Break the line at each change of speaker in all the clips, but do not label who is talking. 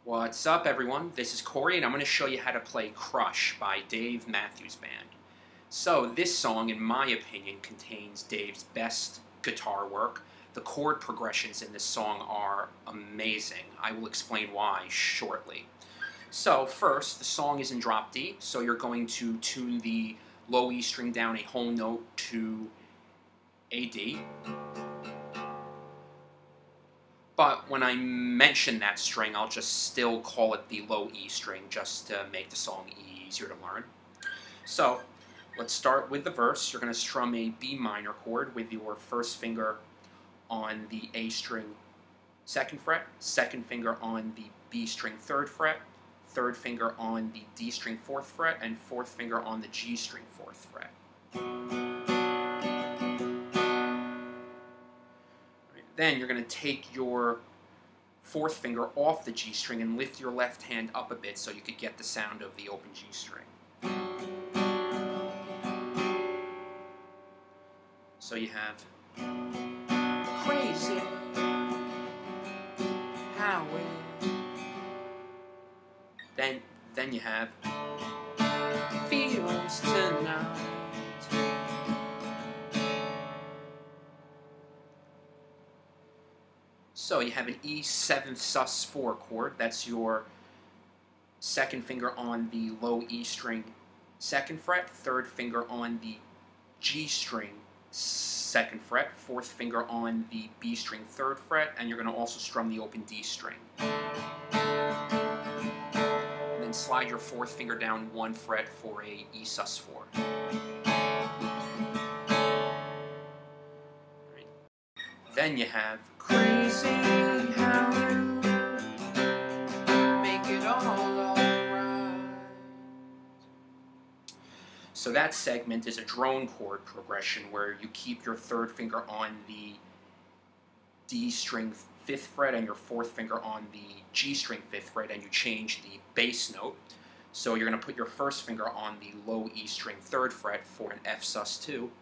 What's up, everyone? This is Corey, and I'm going to show you how to play Crush by Dave Matthews Band. So, this song, in my opinion, contains Dave's best guitar work. The chord progressions in this song are amazing. I will explain why shortly. So, first, the song is in drop D, so you're going to tune the low E string down a whole note to a D. But when I mention that string, I'll just still call it the low E string just to make the song easier to learn. So, let's start with the verse. You're going to strum a B minor chord with your first finger on the A string 2nd fret, second finger on the B string 3rd fret, third finger on the D string 4th fret, and fourth finger on the G string 4th fret. Then you're going to take your fourth finger off the G string and lift your left hand up a bit so you could get the sound of the open G string. So you have crazy how it. Then you have feels tonight. So you have an E 7th sus 4 chord. That's your second finger on the low E string 2nd fret, third finger on the G string 2nd fret, fourth finger on the B string 3rd fret, and you're going to also strum the open D string. And then slide your fourth finger down 1 fret for a E sus 4. Then you have crazy how you make it all alright. So that segment is a drone chord progression where you keep your third finger on the D string 5th fret and your fourth finger on the G string 5th fret, and you change the bass note. So you're going to put your first finger on the low E string 3rd fret for an F sus 2.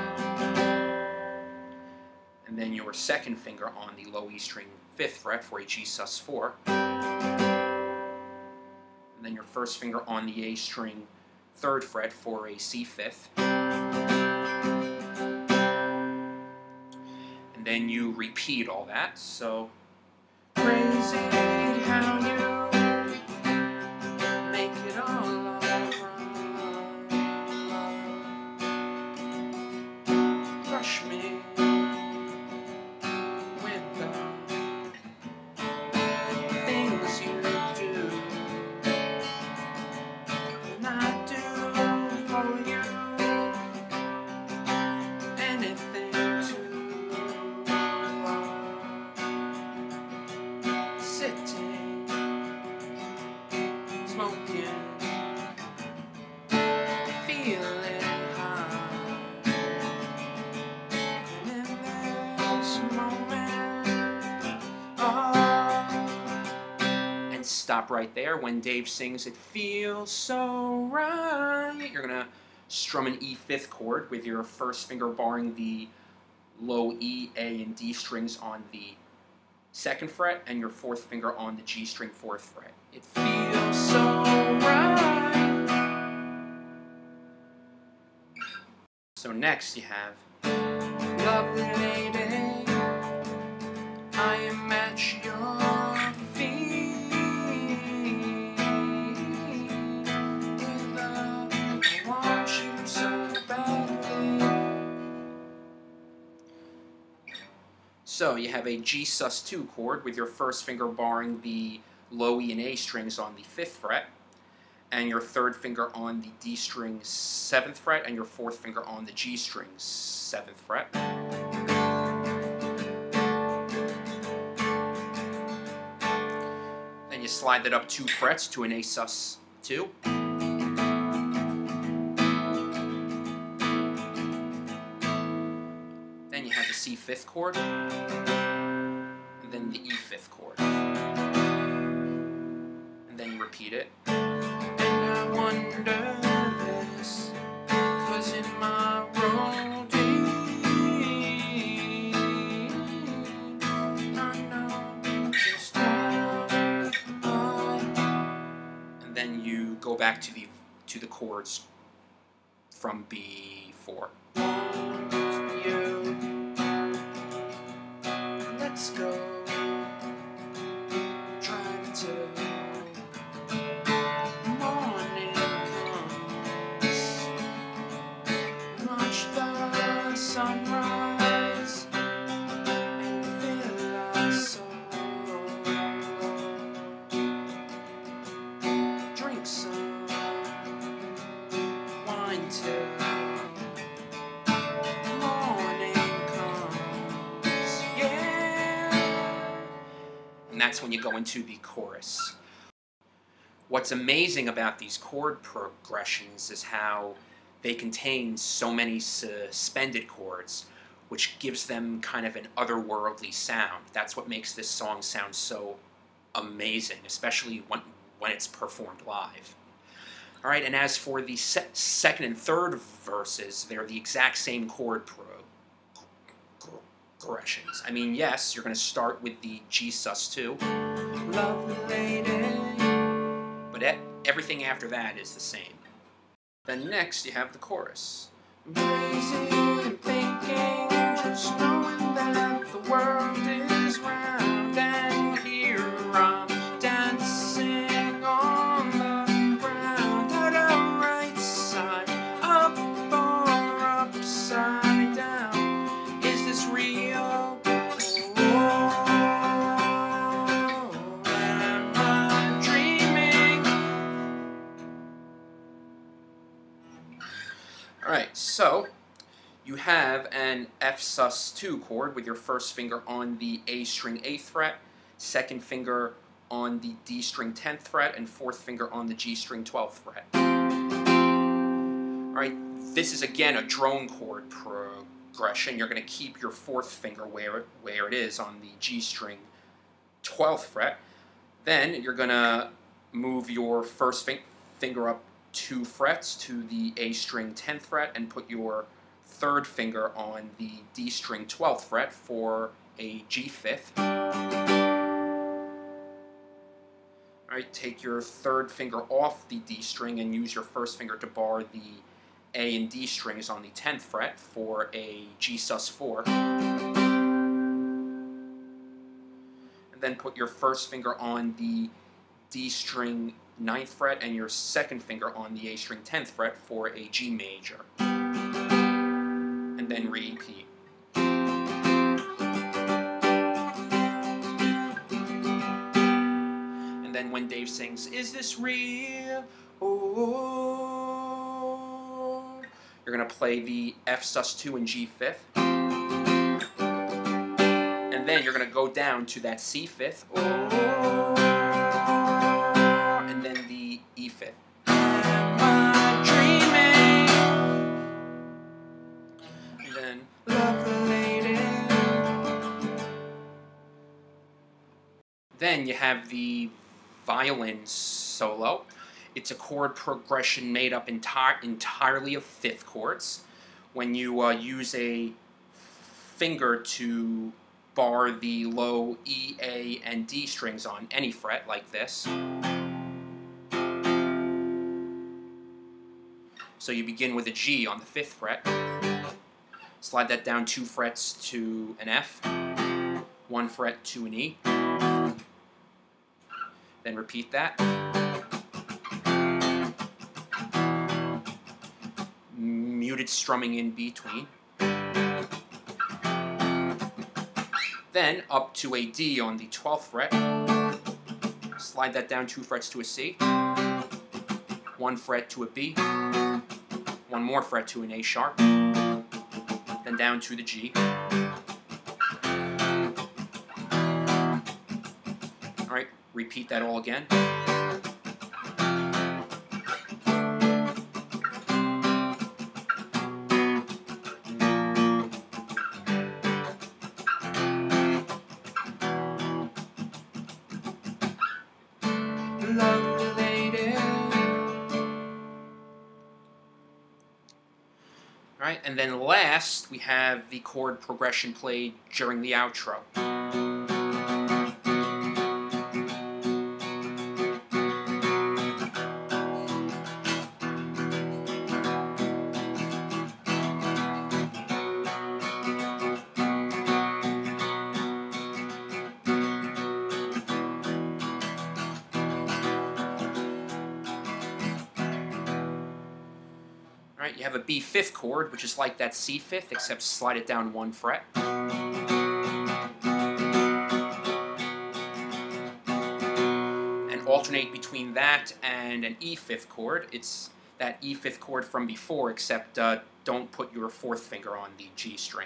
And then your second finger on the low E string 5th fret for a G sus 4. And then your first finger on the A string 3rd fret for a C 5th. And then you repeat all that. So, crazy how you make it all alright. Crush me. Stop right there. When Dave sings "It Feels So Right," you're going to strum an E 5th chord with your first finger barring the low E, A, and D strings on the 2nd fret and your fourth finger on the G string 4th fret. It feels so right. So next you have lovely lady, I am at your So you have a G sus 2 chord with your first finger barring the low E and A strings on the 5th fret, and your third finger on the D string 7th fret, and your fourth finger on the G string 7th fret. Then you slide that up 2 frets to an A sus 2. Then you have the C 5th chord, and then the E 5th chord. And then you repeat it. And I wonder this, 'cause in my routine I know just how then you go back to the chords from before. Let's go. Trying to morning comes, watch the sunrise and feel our soul. Drink some wine till and that's when you go into the chorus. What's amazing about these chord progressions is how they contain so many suspended chords, which gives them kind of an otherworldly sound. That's what makes this song sound so amazing, especially when it's performed live. All right, and as for the second and third verses, they're the exact same chord progressions. I mean, yes, you're going to start with the G sus2, lovely lady, but everything after that is the same. Then next you have the chorus. Crazy and thinking, just knowing that the world is round, and here I'm dancing on the ground, to the right side, up or upside down. Is this real? Alright, so you have an F sus2 chord with your first finger on the A string 8th fret, second finger on the D string 10th fret, and fourth finger on the G string 12th fret. Alright, this is again a drone chord progression. You're going to keep your fourth finger where it is on the G string 12th fret. Then you're going to move your first finger up 2 frets to the A string 10th fret and put your third finger on the D string 12th fret for a G fifth. Alright, take your third finger off the D string and use your first finger to bar the A and D strings on the 10th fret for a G sus4. And then put your first finger on the D string 9th fret and your second finger on the A string 10th fret for a G major. And then repeat. And then when Dave sings, "Is this real? Oh," you're going to play the F sus2 and G fifth. And then you're going to go down to that C fifth. Oh, and then the E fifth. Am I dreaming? And then lovely lady. Then you have the violin solo. It's a chord progression made up entirely of fifth chords. When you use a finger to bar the low E, A, and D strings on any fret like this. So you begin with a G on the 5th fret, slide that down 2 frets to an F, 1 fret to an E, then repeat that. Muted strumming in between. Then up to a D on the 12th fret, slide that down 2 frets to a C, 1 fret to a B, 1 more fret to an A sharp, then down to the G. Alright, repeat that all again. Lovely lady. Alright, and then last we have the chord progression played during the outro. Alright, you have a B fifth chord, which is like that C fifth, except slide it down 1 fret. And alternate between that and an E fifth chord. It's that E fifth chord from before, except don't put your 4th finger on the G string.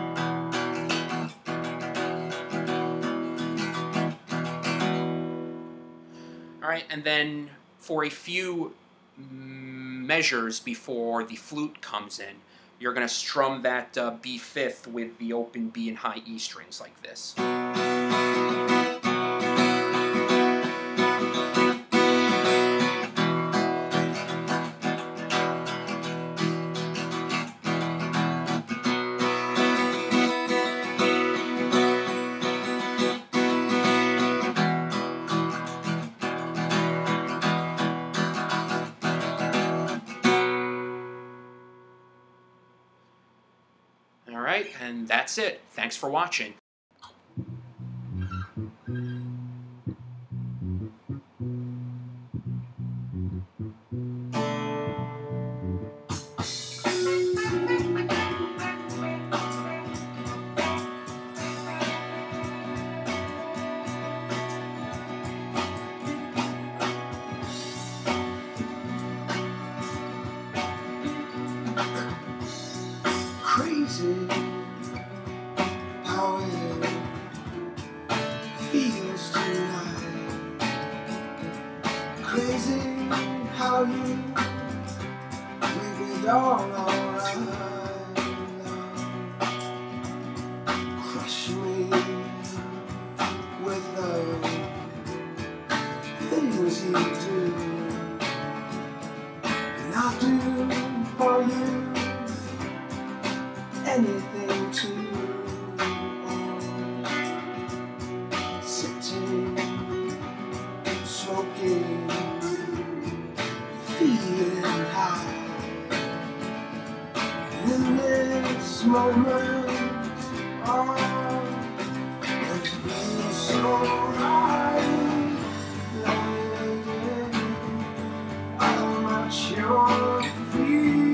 Alright, and then for a few measures before the flute comes in, you're going to strum that B fifth with the open B and high E strings like this. Alright, and that's it. Thanks for watching.
Crazy how it feels tonight. Crazy how you make it all alright. Crush me with the things you do, and I'll do for you anything to sitting, smoking, feeling high. And in this moment, it feels so right. Lady, how much you're feeling.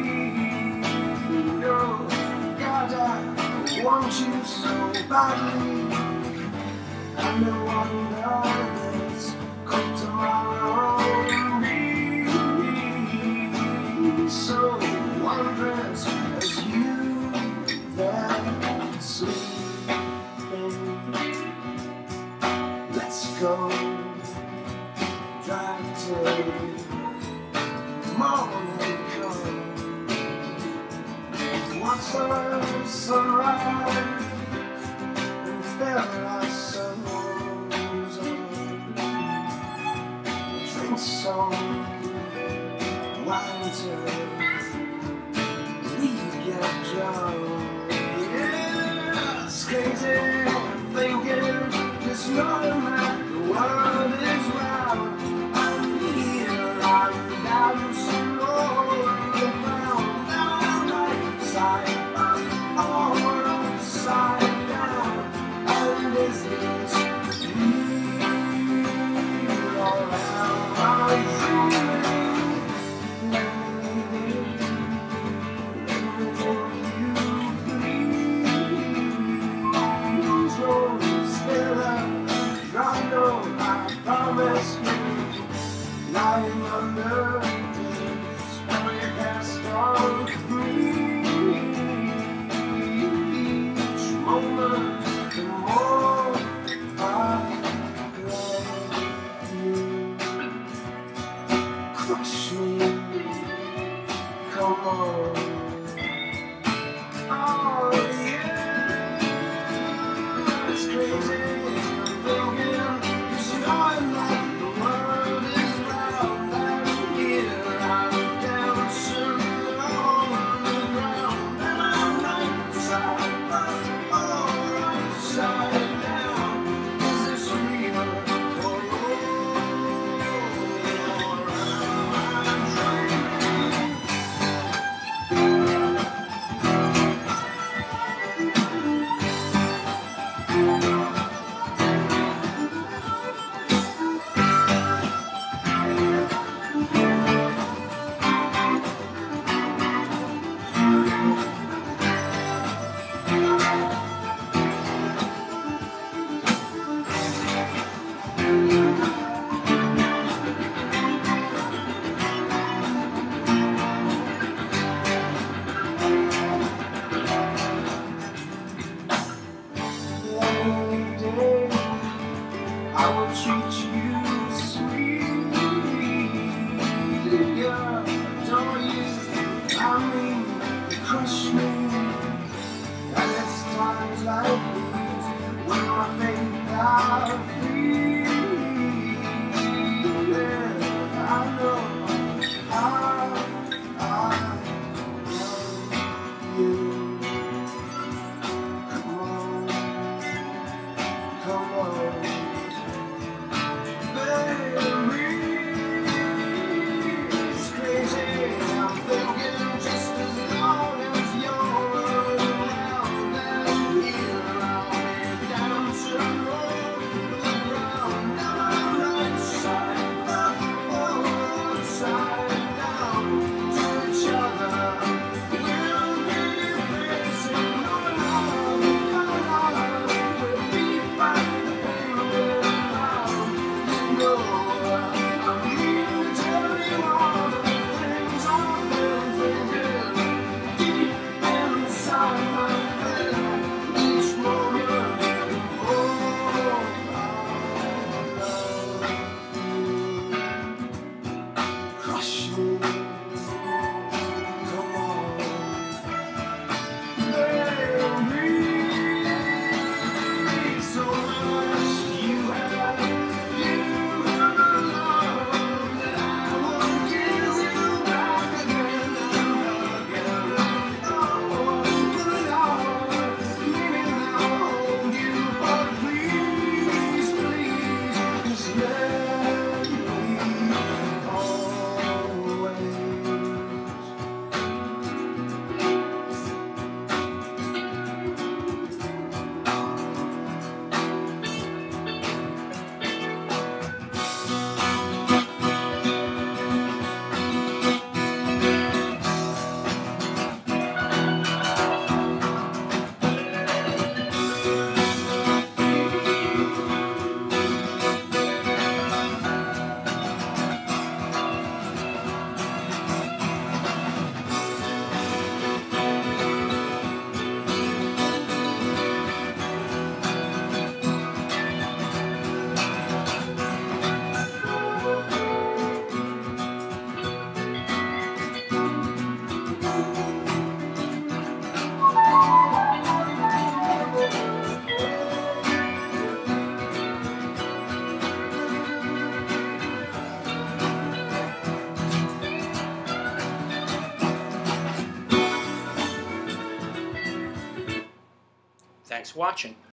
I want you so badly, and no one knows come tomorrow. Me so wondrous as you there sleeping. Let's go drive till morning come. Watch the sunrise and feel our souls on. Drink some wine till we get drunk. Yeah, it's crazy thinking just knowing that the world is round. I'm here, I'm down some more on the ground, down right side. Upside down, and is this you all around? Are you please don't still up. I know I promise you, lying under this spell you cast on me. Moment, the more I let you crush me. Come on, oh yeah, it's crazy. I'm thinking, just knowing that the world is round and
Thanks for watching.